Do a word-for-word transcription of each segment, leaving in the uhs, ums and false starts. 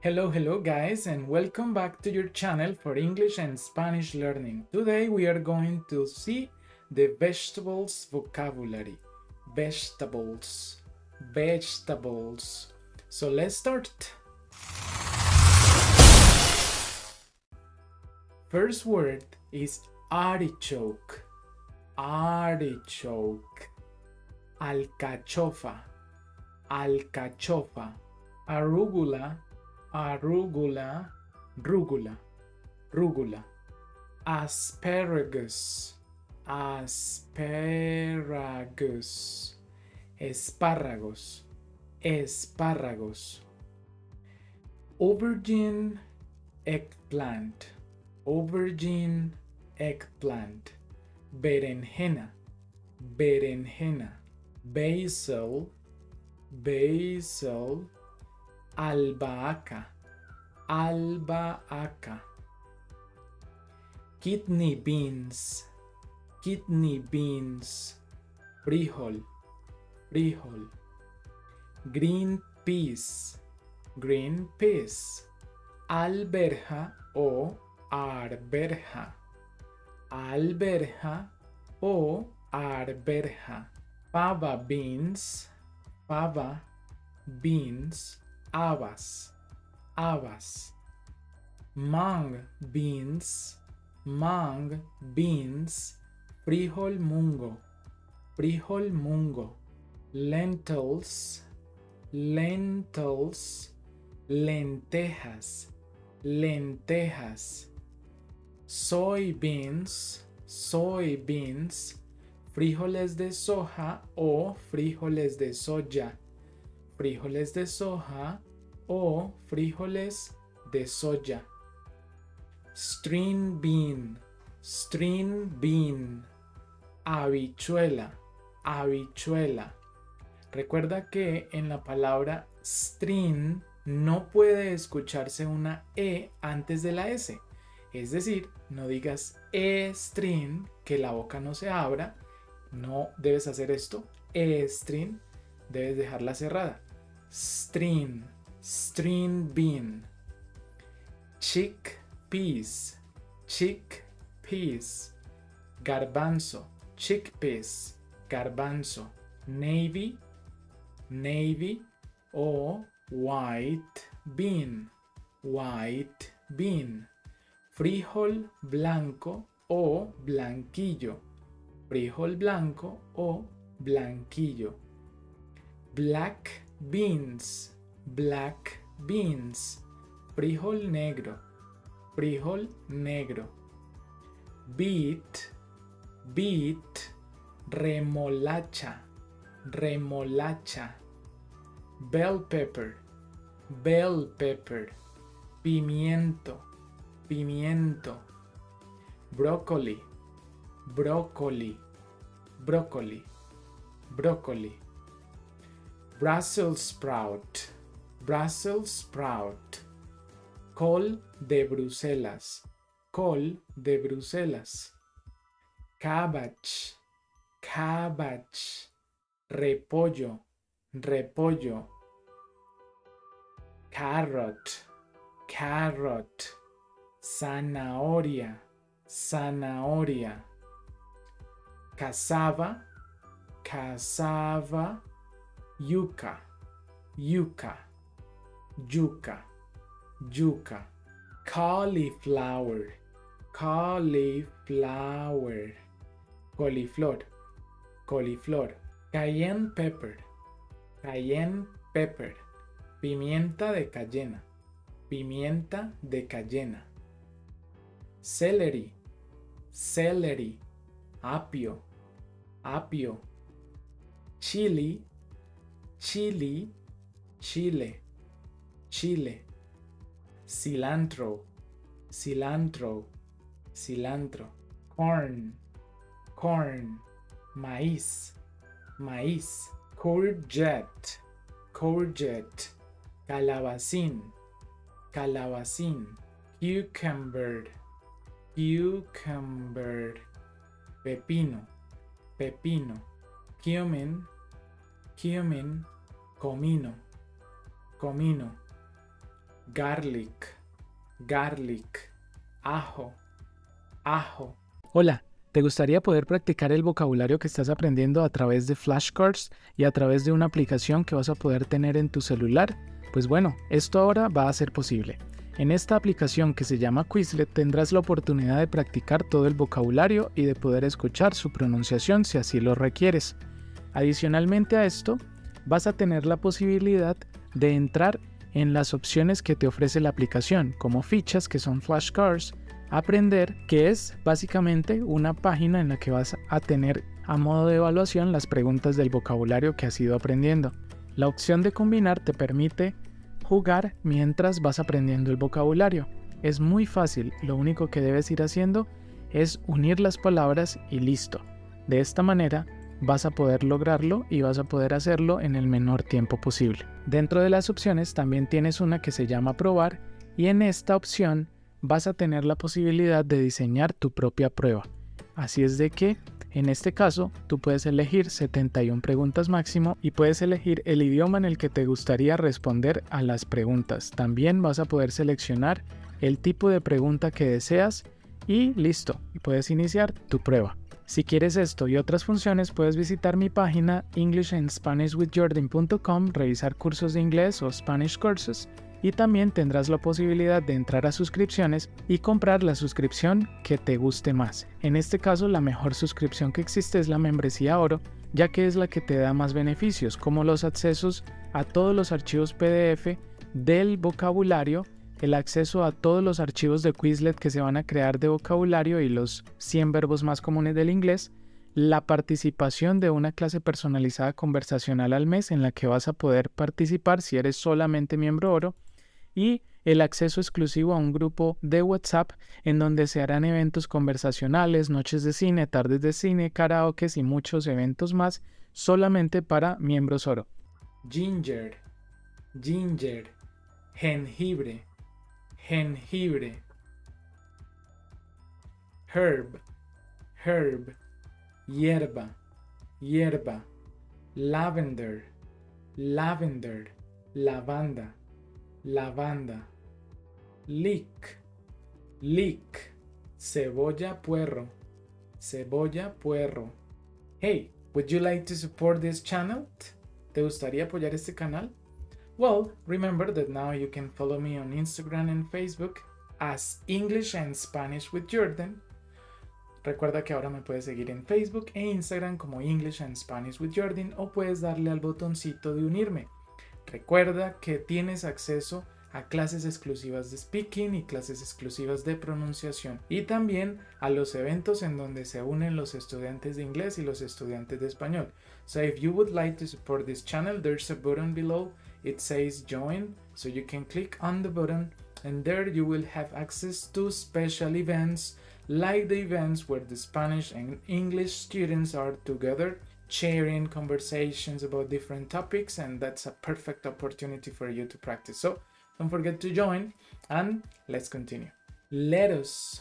Hello, hello guys, and welcome back to your channel for English and Spanish learning. Today we are going to see the vegetables vocabulary. Vegetables, vegetables. So let's start. First word is artichoke, artichoke, alcachofa, alcachofa, arugula, arugula, rugula, rugula, asparagus, asparagus, espárragos, espárragos, aubergine, eggplant, aubergine, eggplant, berenjena, berenjena, basil, basil, albahaca, albahaca, kidney beans, kidney beans, frijol, frijol, green peas, green peas, alberja o arberja, alberja o arberja, fava beans, fava beans, habas, habas, mung beans, mung beans, frijol mungo, frijol mungo, lentils, lentils, lentejas, lentejas, soybeans, soybeans, frijoles de soja o frijoles de soya, frijoles de soja o frijoles de soya, string bean, string bean, habichuela, habichuela. Recuerda que en la palabra string no puede escucharse una E antes de la S. Es decir, no digas E-string, que la boca no se abra. No debes hacer esto. E-string, debes dejarla cerrada. String, string bean. Chickpeas, chickpeas. Garbanzo, chickpeas, garbanzo. Navy, navy o white bean, white bean. Frijol blanco o blanquillo, frijol blanco o blanquillo. Black beans, black beans, frijol negro, frijol negro. Beet, beet, remolacha, remolacha. Bell pepper, bell pepper, pimiento, pimiento. Brócoli, brócoli, brócoli, brócoli. Brussels sprout, Brussels sprout. Col de Bruselas, col de Bruselas. Cabbage, cabbage. Repollo, repollo. Carrot, carrot. Zanahoria, zanahoria. Cassava, cassava. Yuca, yuca, yuca, yuca. Cauliflower, cauliflower. Coliflor, coliflor. Cayenne pepper, cayenne pepper. Pimienta de cayena, pimienta de cayena. Celery, celery. Apio, apio. Chili, chili, chile, chile. Cilantro, cilantro, cilantro. Corn, corn. Maíz, maíz. Courgette, courgette. Calabacín, calabacín. Cucumber, cucumber. Pepino, pepino. Cumin, cumin. Comino, comino. garlic, garlic, ajo, ajo. Hola, ¿te gustaría poder practicar el vocabulario que estás aprendiendo a través de flashcards y a través de una aplicación que vas a poder tener en tu celular? Pues bueno, esto ahora va a ser posible. En esta aplicación que se llama Quizlet tendrás la oportunidad de practicar todo el vocabulario y de poder escuchar su pronunciación si así lo requieres. Adicionalmente a esto, vas a tener la posibilidad de entrar en las opciones que te ofrece la aplicación, como fichas que son flashcards, aprender, que es básicamente una página en la que vas a tener a modo de evaluación las preguntas del vocabulario que has ido aprendiendo. La opción de combinar te permite jugar mientras vas aprendiendo el vocabulario. Es muy fácil, lo único que debes ir haciendo es unir las palabras y listo. De esta manera vas a poder lograrlo y vas a poder hacerlo en el menor tiempo posible. Dentro de las opciones también tienes una que se llama probar y en esta opción vas a tener la posibilidad de diseñar tu propia prueba. Así es de que, en este caso, tú puedes elegir setenta y una preguntas máximo y puedes elegir el idioma en el que te gustaría responder a las preguntas. También vas a poder seleccionar el tipo de pregunta que deseas y listo, y puedes iniciar tu prueba. Si quieres esto y otras funciones, puedes visitar mi página english and spanish with jordan punto com, revisar cursos de inglés o Spanish Courses, y también tendrás la posibilidad de entrar a suscripciones y comprar la suscripción que te guste más. En este caso, la mejor suscripción que existe es la membresía oro, ya que es la que te da más beneficios, como los accesos a todos los archivos P D F del vocabulario, el acceso a todos los archivos de Quizlet que se van a crear de vocabulario y los cien verbos más comunes del inglés, la participación de una clase personalizada conversacional al mes en la que vas a poder participar si eres solamente miembro oro, y el acceso exclusivo a un grupo de WhatsApp en donde se harán eventos conversacionales, noches de cine, tardes de cine, karaoke y muchos eventos más solamente para miembros oro. Ginger, ginger, jengibre, jengibre. Herb, herb, hierba, hierba. Lavender, lavender, lavanda, lavanda. Leek, leek, cebolla puerro, cebolla puerro. Hey, would you like to support this channel? ¿Te gustaría apoyar este canal? Well, remember that now you can follow me on Instagram and Facebook as English and Spanish with Jordan. Recuerda que ahora me puedes seguir en Facebook e Instagram como English and Spanish with Jordan o puedes darle al botoncito de unirme. Recuerda que tienes acceso a clases exclusivas de speaking y clases exclusivas de pronunciación y también a los eventos en donde se unen los estudiantes de inglés y los estudiantes de español. So if you would like to support this channel, there's a button below. It says join, so you can click on the button and there you will have access to special events like the events where the Spanish and English students are together sharing conversations about different topics, and that's a perfect opportunity for you to practice. So don't forget to join and let's continue. Lettuce,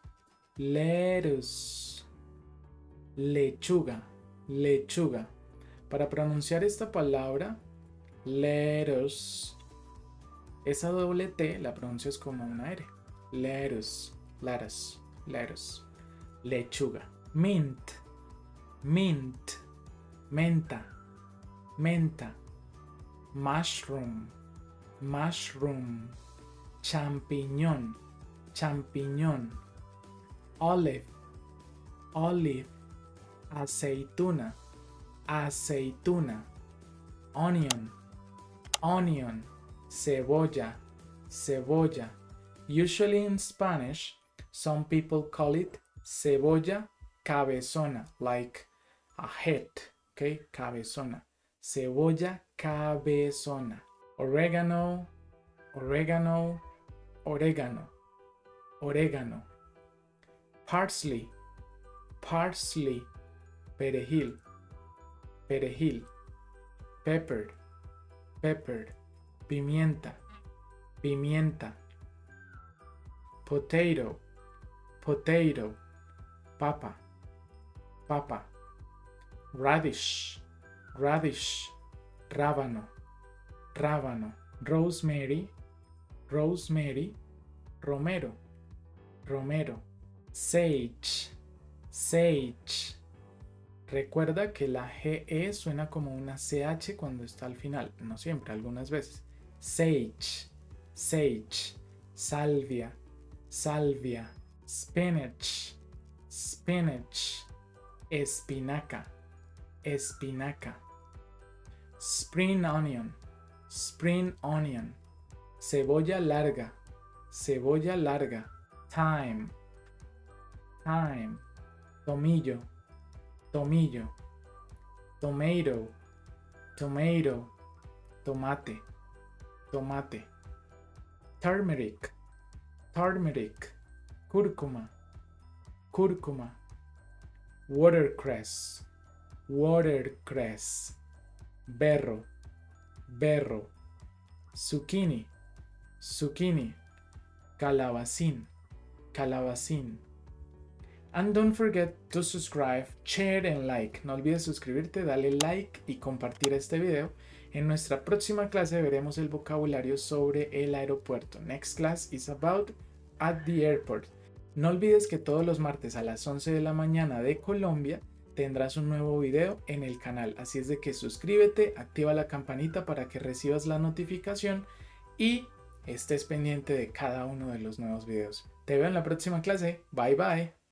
lettuce, lechuga, lechuga. Para pronunciar esta palabra, lettuce, esa doble T la pronuncias como una R. Lettuce, lettuce, lettuce. Lechuga. Mint, mint, menta, menta. Mushroom, mushroom. Champiñón, champiñón. Olive, olive. Aceituna, aceituna. Onion, onion. Cebolla, cebolla. Usually in Spanish, some people call it cebolla cabezona, like a head, okay? Cabezona. Cebolla cabezona. Oregano, oregano, oregano, oregano. Parsley, parsley. Perejil, perejil. Pepper, pepper. Pimienta, pimienta. Potato, potato. Papa, papa. Radish, radish. Rábano, rábano. Rosemary, rosemary, romero, romero, sage, sage. Recuerda que la G E suena como una C H cuando está al final, no siempre, algunas veces. Sage, sage, salvia, salvia, spinach, spinach, espinaca, espinaca, spring onion, spring onion, cebolla larga, cebolla larga, thyme, thyme, tomillo, tomillo, tomato, tomato, tomate, tomate, turmeric, turmeric, cúrcuma, cúrcuma, watercress, watercress, berro, berro, zucchini, zucchini, calabacín, calabacín. And don't forget to subscribe, share and like. No olvides suscribirte, darle like y compartir este video. En nuestra próxima clase veremos el vocabulario sobre el aeropuerto. Next class is about at the airport. No olvides que todos los martes a las once de la mañana de Colombia tendrás un nuevo video en el canal. Así es de que suscríbete, activa la campanita para que recibas la notificación y estés pendiente de cada uno de los nuevos videos. Te veo en la próxima clase. Bye bye.